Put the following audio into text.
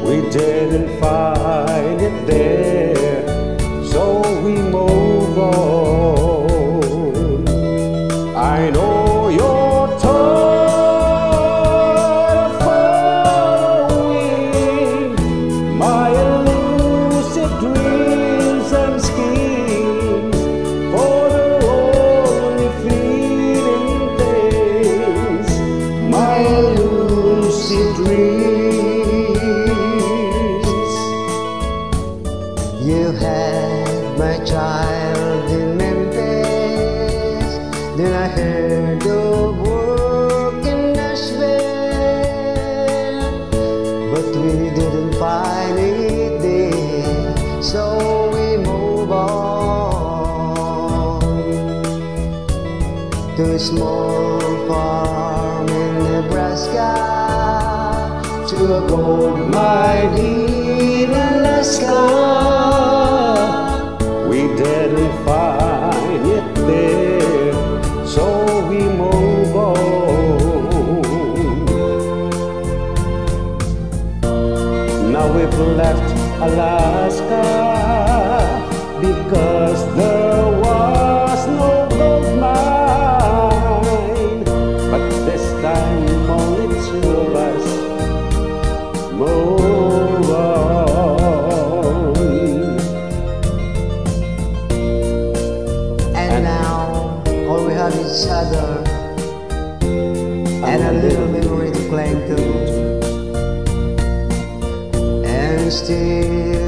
We didn't find it there, so we move on. I know you're tired of following my elusive dreams and schemes for the only fleeting things, my elusive dreams. You had my child in Memphis, then I heard of work in Nashville, but we didn't find it there, so we move on to a small farm in Nebraska, to a gold mine in Alaska. We didn't find it there, so we move on. Now we've left Alaska because there was no gold mine, but this time only two of us move on. And now all we have is each other and a little memory to cling to, and still